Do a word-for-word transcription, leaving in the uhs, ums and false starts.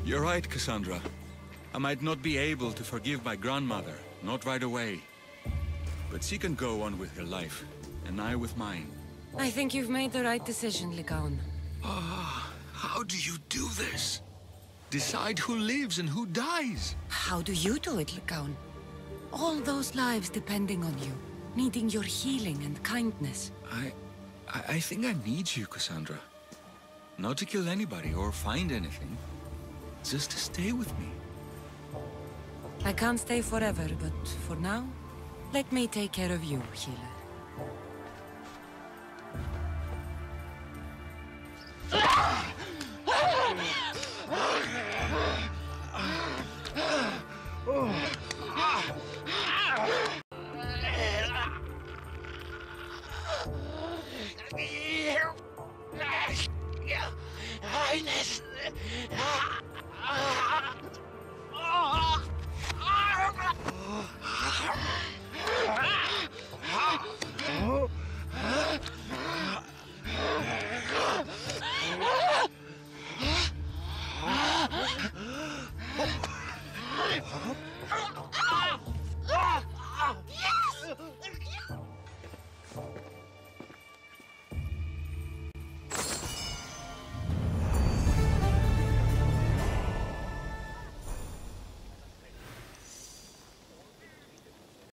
You're right, Cassandra. I might not be able to forgive my grandmother, not right away. But she can go on with her life, and I with mine. I think you've made the right decision, Lycaon. Ah, how do you do this? Decide who lives and who dies? How do you do it, Lycaon? All those lives depending on you, needing your healing and kindness. I... I, I think I need you, Cassandra. Not to kill anybody or find anything. Just to stay with me. I can't stay forever, but for now, let me take care of you, healer. Highness! Yes!